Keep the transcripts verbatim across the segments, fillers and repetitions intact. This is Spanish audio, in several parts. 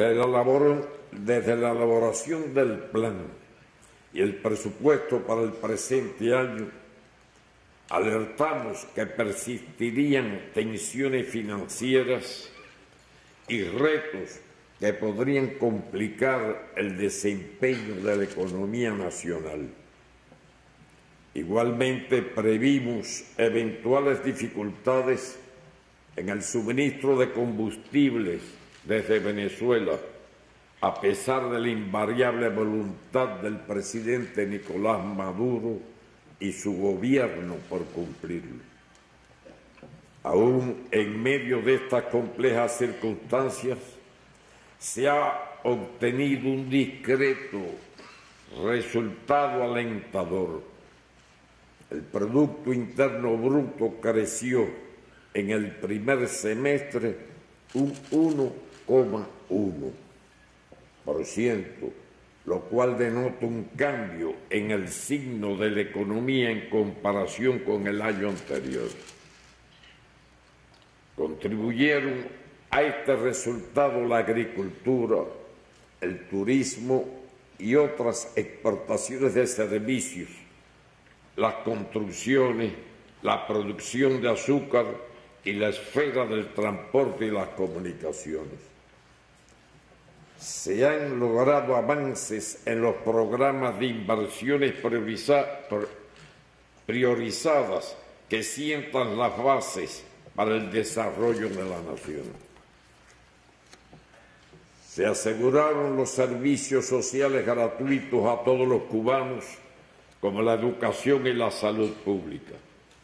Desde la, labor, desde la elaboración del plan y el presupuesto para el presente año, alertamos que persistirían tensiones financieras y retos que podrían complicar el desempeño de la economía nacional. Igualmente previmos eventuales dificultades en el suministro de combustibles desde Venezuela, a pesar de la invariable voluntad del presidente Nicolás Maduro y su gobierno por cumplirlo. Aún en medio de estas complejas circunstancias, se ha obtenido un discreto resultado alentador. El Producto Interno Bruto creció en el primer semestre un uno coma uno por ciento, lo cual denota un cambio en el signo de la economía en comparación con el año anterior. Contribuyeron a este resultado la agricultura, el turismo y otras exportaciones de servicios, las construcciones, la producción de azúcar y la esfera del transporte y las comunicaciones. Se han logrado avances en los programas de inversiones priorizadas que sientan las bases para el desarrollo de la nación. Se aseguraron los servicios sociales gratuitos a todos los cubanos, como la educación y la salud pública.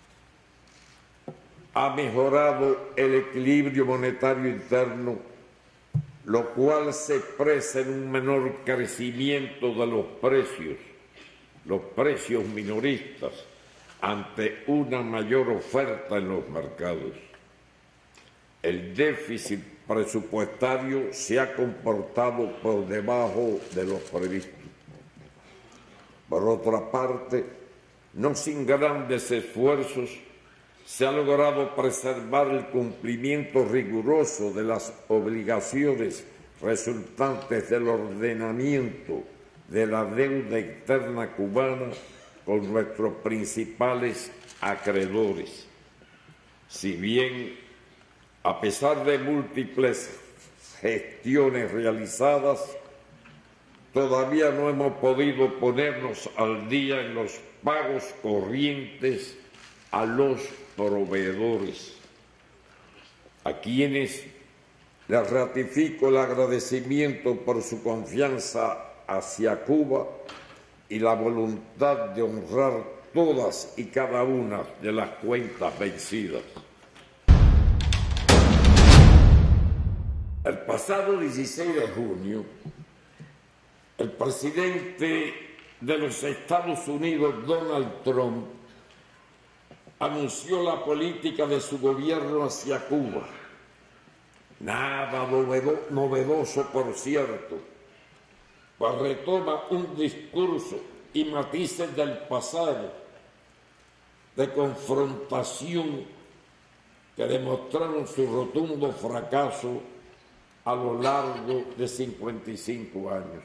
Ha mejorado el equilibrio monetario interno, lo cual se expresa en un menor crecimiento de los precios, los precios minoristas, ante una mayor oferta en los mercados. El déficit presupuestario se ha comportado por debajo de lo previsto. Por otra parte, no sin grandes esfuerzos, se ha logrado preservar el cumplimiento riguroso de las obligaciones resultantes del ordenamiento de la deuda externa cubana con nuestros principales acreedores. Si bien, a pesar de múltiples gestiones realizadas, todavía no hemos podido ponernos al día en los pagos corrientes a los proveedores, a quienes les ratifico el agradecimiento por su confianza hacia Cuba y la voluntad de honrar todas y cada una de las cuentas vencidas. El pasado dieciséis de junio, el presidente de los Estados Unidos, Donald Trump, anunció la política de su gobierno hacia Cuba. Nada novedoso, por cierto, pues retoma un discurso y matices del pasado de confrontación que demostraron su rotundo fracaso a lo largo de cincuenta y cinco años.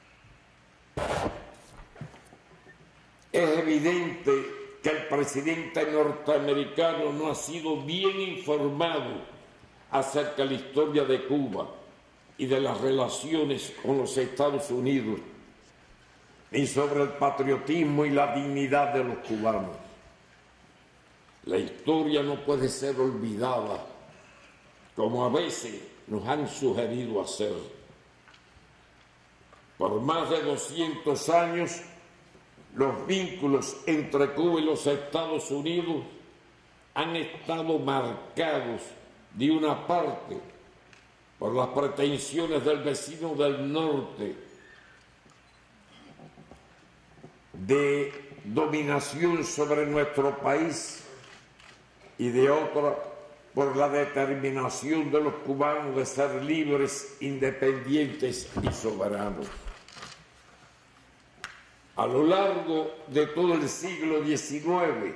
Es evidente que el presidente norteamericano no ha sido bien informado acerca de la historia de Cuba y de las relaciones con los Estados Unidos, ni sobre el patriotismo y la dignidad de los cubanos. La historia no puede ser olvidada, como a veces nos han sugerido hacer. Por más de doscientos años, los vínculos entre Cuba y los Estados Unidos han estado marcados, de una parte, por las pretensiones del vecino del norte de dominación sobre nuestro país y de otra, por la determinación de los cubanos de ser libres, independientes y soberanos. A lo largo de todo el siglo diecinueve,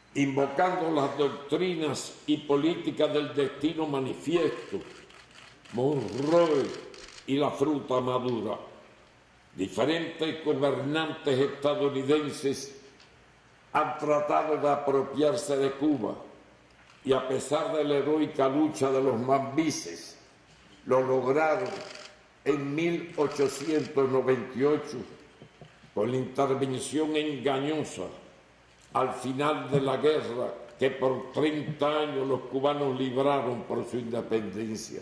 invocando las doctrinas y políticas del destino manifiesto, Monroe y la fruta madura. Diferentes gobernantes estadounidenses han tratado de apropiarse de Cuba y a pesar de la heroica lucha de los mambises, lo lograron en mil ochocientos noventa y ocho con la intervención engañosa al final de la guerra que por treinta años los cubanos libraron por su independencia,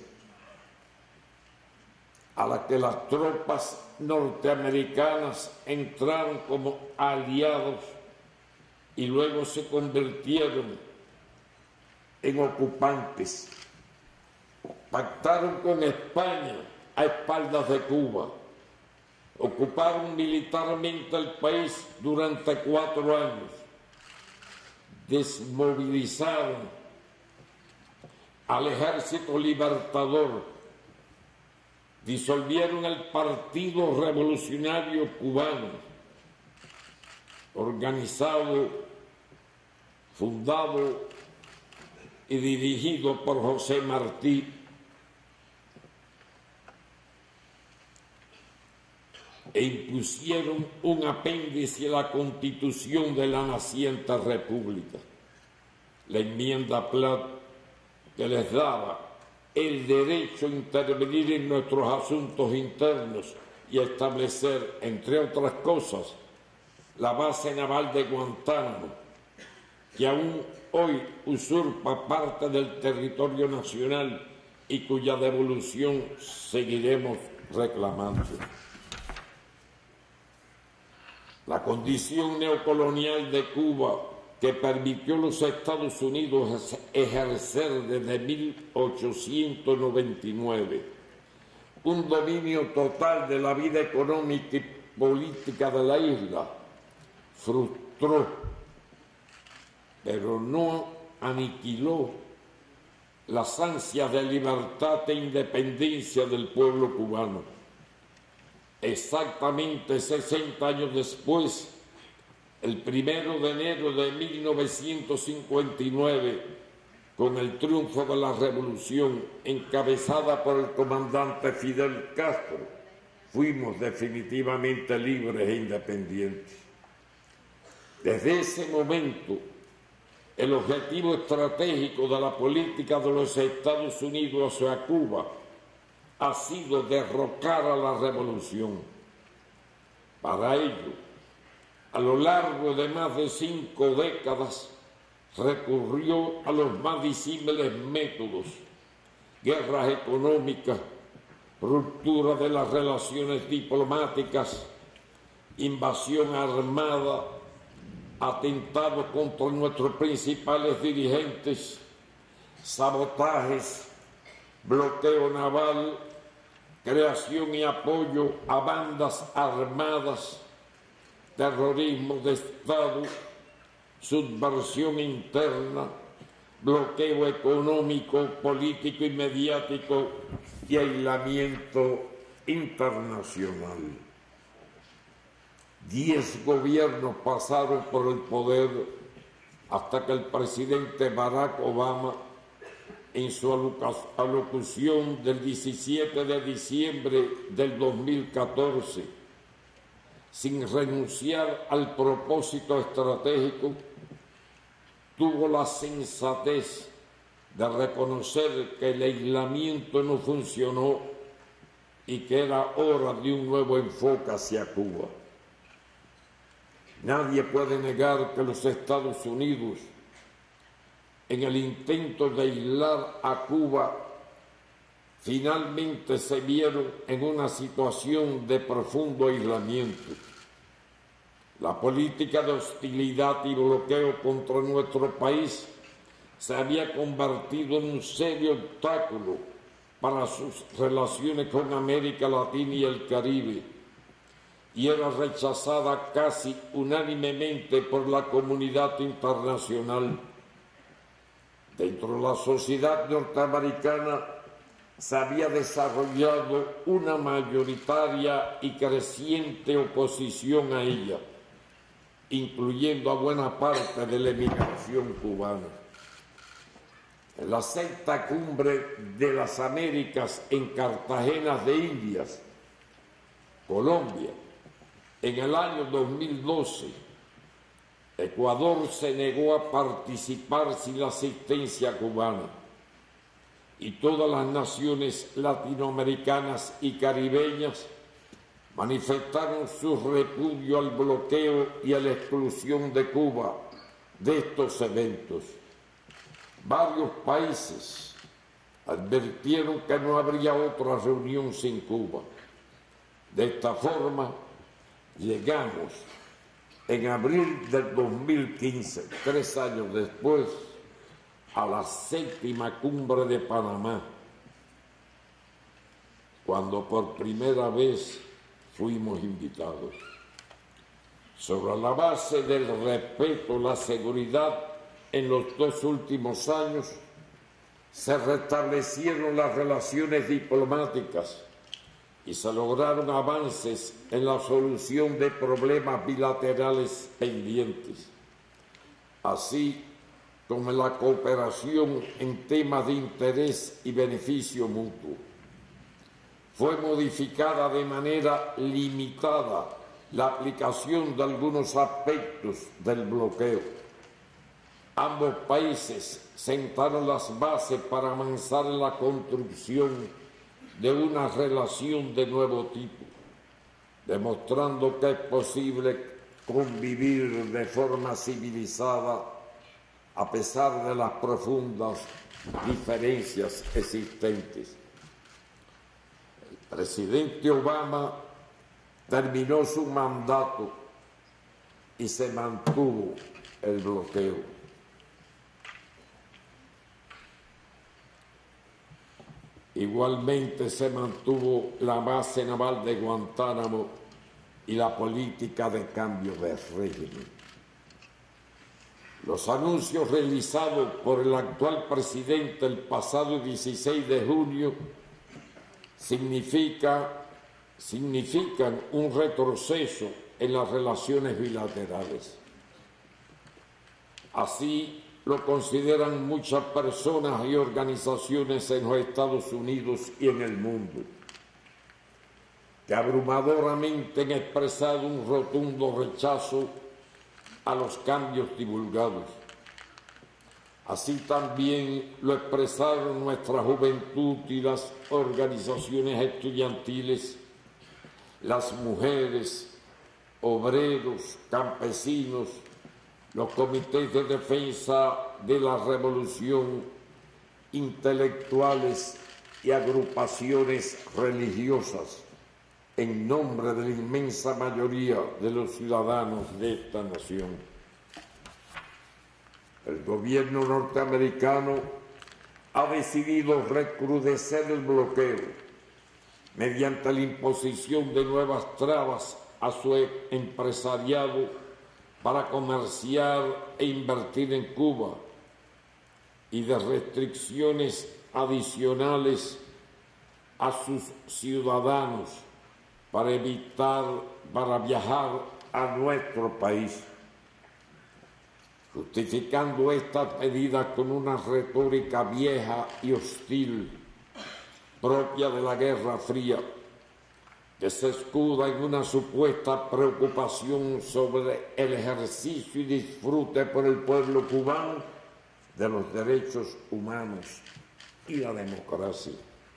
a la que las tropas norteamericanas entraron como aliados y luego se convirtieron en ocupantes. Pactaron con España a espaldas de Cuba, ocuparon militarmente el país durante cuatro años, desmovilizaron al Ejército Libertador, disolvieron el Partido Revolucionario Cubano, organizado, fundado y dirigido por José Martí, e impusieron un apéndice a la Constitución de la naciente República, la enmienda Platt, que les daba el derecho a intervenir en nuestros asuntos internos y a establecer, entre otras cosas, la base naval de Guantánamo, que aún hoy usurpa parte del territorio nacional y cuya devolución seguiremos reclamando. La condición neocolonial de Cuba, que permitió a los Estados Unidos ejercer desde mil ochocientos noventa y nueve un dominio total de la vida económica y política de la isla, frustró, pero no aniquiló las ansias de libertad e independencia del pueblo cubano. Exactamente sesenta años después, el primero de enero de mil novecientos cincuenta y nueve, con el triunfo de la revolución encabezada por el comandante Fidel Castro, fuimos definitivamente libres e independientes. Desde ese momento, el objetivo estratégico de la política de los Estados Unidos hacia Cuba ha sido derrocar a la revolución. Para ello, a lo largo de más de cinco décadas, recurrió a los más disímiles métodos: guerras económicas, ruptura de las relaciones diplomáticas, invasión armada, atentados contra nuestros principales dirigentes, sabotajes, bloqueo naval, creación y apoyo a bandas armadas, terrorismo de Estado, subversión interna, bloqueo económico, político y mediático y aislamiento internacional. Diez gobiernos pasaron por el poder hasta que el presidente Barack Obama, en su alocución del diecisiete de diciembre del dos mil catorce, sin renunciar al propósito estratégico, tuvo la sensatez de reconocer que el aislamiento no funcionó y que era hora de un nuevo enfoque hacia Cuba. Nadie puede negar que los Estados Unidos, en el intento de aislar a Cuba, finalmente se vieron en una situación de profundo aislamiento. La política de hostilidad y bloqueo contra nuestro país se había convertido en un serio obstáculo para sus relaciones con América Latina y el Caribe, y era rechazada casi unánimemente por la comunidad internacional. Dentro de la sociedad norteamericana se había desarrollado una mayoritaria y creciente oposición a ella, incluyendo a buena parte de la emigración cubana. en la sexta cumbre de las Américas en Cartagena de Indias, Colombia, en el año dos mil doce, Ecuador se negó a participar sin la asistencia cubana y todas las naciones latinoamericanas y caribeñas manifestaron su repudio al bloqueo y a la exclusión de Cuba de estos eventos. Varios países advirtieron que no habría otra reunión sin Cuba. De esta forma, llegamos en abril del dos mil quince, tres años después, a la séptima cumbre de Panamá, cuando por primera vez fuimos invitados. Sobre la base del respeto, la seguridad, en los dos últimos años se restablecieron las relaciones diplomáticas y se lograron avances en la solución de problemas bilaterales pendientes, así como en la cooperación en temas de interés y beneficio mutuo. Fue modificada de manera limitada la aplicación de algunos aspectos del bloqueo. Ambos países sentaron las bases para avanzar en la construcción de una relación de nuevo tipo, demostrando que es posible convivir de forma civilizada a pesar de las profundas diferencias existentes. El presidente Obama terminó su mandato y se mantuvo el bloqueo. Igualmente se mantuvo la base naval de Guantánamo y la política de cambio de régimen. Los anuncios realizados por el actual presidente el pasado dieciséis de junio significa, significan un retroceso en las relaciones bilaterales. Así lo consideran muchas personas y organizaciones en los Estados Unidos y en el mundo, que abrumadoramente han expresado un rotundo rechazo a los cambios divulgados. Así también lo expresaron nuestra juventud y las organizaciones estudiantiles, las mujeres, obreros, campesinos, los comités de defensa de la revolución, intelectuales y agrupaciones religiosas, en nombre de la inmensa mayoría de los ciudadanos de esta nación. El gobierno norteamericano ha decidido recrudecer el bloqueo mediante la imposición de nuevas trabas a su empresariado para comerciar e invertir en Cuba y de restricciones adicionales a sus ciudadanos para evitar, para viajar a nuestro país, justificando estas medidas con una retórica vieja y hostil propia de la Guerra Fría, que se escuda en una supuesta preocupación sobre el ejercicio y disfrute por el pueblo cubano de los derechos humanos y la democracia.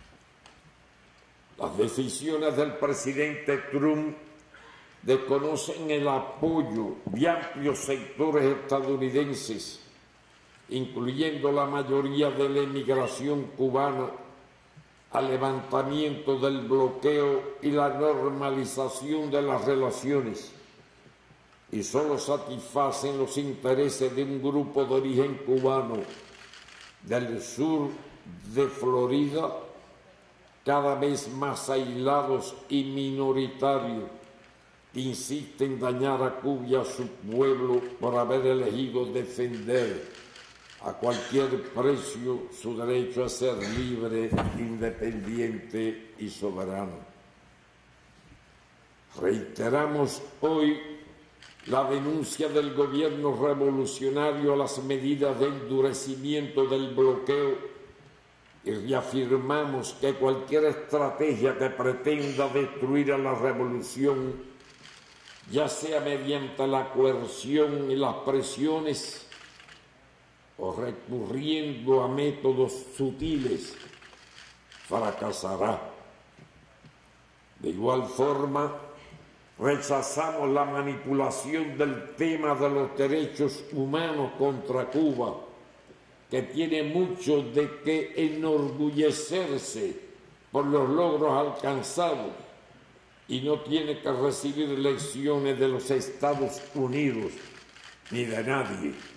Las decisiones del presidente Trump desconocen el apoyo de amplios sectores estadounidenses, incluyendo la mayoría de la emigración cubana, al levantamiento del bloqueo y la normalización de las relaciones, y solo satisfacen los intereses de un grupo de origen cubano del sur de Florida, cada vez más aislados y minoritarios, que insisten en dañar a Cuba y a su pueblo por haber elegido defender a cualquier precio su derecho a ser libre, independiente y soberano. Reiteramos hoy la denuncia del gobierno revolucionario a las medidas de endurecimiento del bloqueo y reafirmamos que cualquier estrategia que pretenda destruir a la revolución, ya sea mediante la coerción y las presiones o recurriendo a métodos sutiles, fracasará. De igual forma, rechazamos la manipulación del tema de los derechos humanos contra Cuba, que tiene mucho de qué enorgullecerse por los logros alcanzados y no tiene que recibir lecciones de los Estados Unidos ni de nadie.